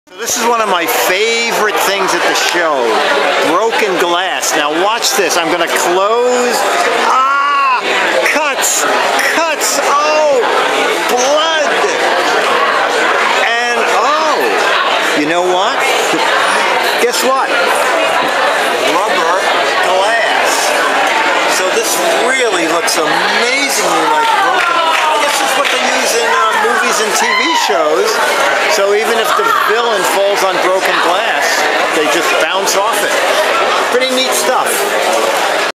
This is one of my favorite things at the show, broken glass. Now watch this, I'm going to close. Ah! Cuts! Cuts! Oh! Blood! And oh! You know what? Guess what? Rubber glass. So this really looks amazingly like broken. This is what they use in movies and TV shows.